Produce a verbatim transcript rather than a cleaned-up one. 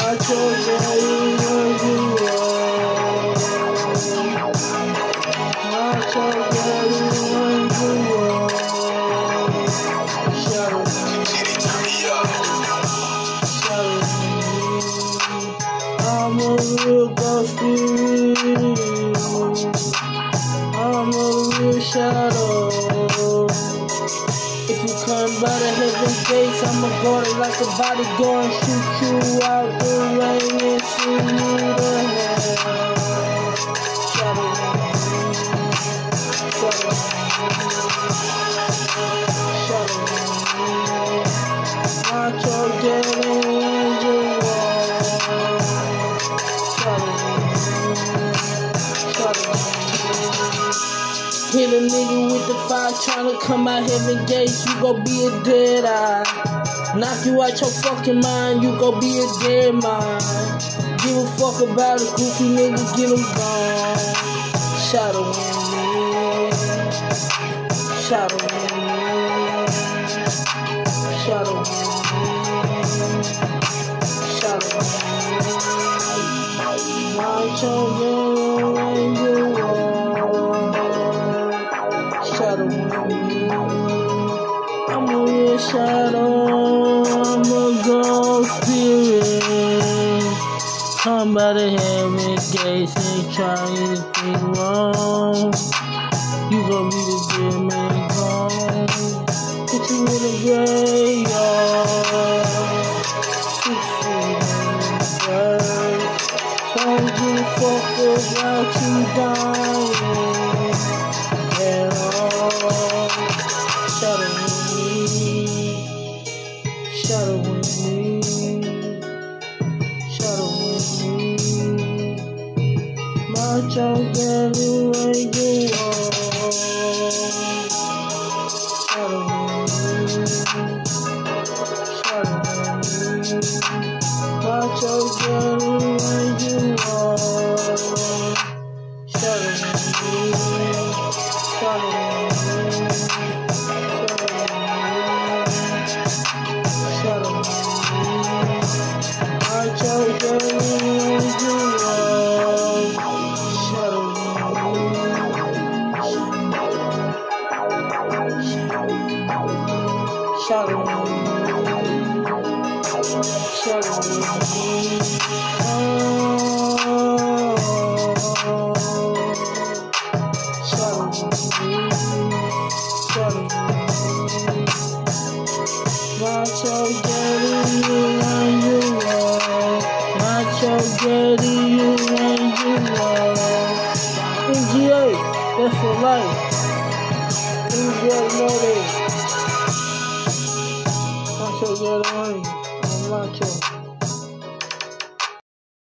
Macho Daddy, where you are? Macho Daddy, where you are? Shadow, shadow. I'm a real ghost spirit. I'm a real shadow. If you come by the heaven gates, I'ma guard it like a bodyguard and shoot you out the rain and send you to hell. Shadow, shadow, shadow. Macho Daddy, where you are? Shadow, shadow. Hit a nigga with the fire tryna come out heaven gates, you gon' be a dead eye. Knock you out your fucking mind, you gon' be a dead mind. Give a fuck about a goofy nigga, get him gone. Shadow in me, shadow in me, shadow in me, shadow in me. Macho Daddy, where you are? Shadow in me. I'm a real shadow. I'm a ghost spirit. Come by the heaven gates and try anything wrong. You gon' be the dead man gone. Put you in the graveyard. Six feet in the dirt. Don't give a fuck about you dying. At all. Shadow with me. Shadow with me. Shadow with me. Macho Daddy, where you are? Shadow with me. Shadow with me. Macho Daddy, where you are? Shadow with me. Shadow with me. Shadow with me. Macho Daddy, where you are? Shadow with me. Shadow with me. Shadow with me. Oh. Shadow with me. Shadow with me. Macho Daddy, you and you are. Macho Daddy, you and you are. N G A, that's for life. N G A, know that. Macho Daddy, I'm Macho.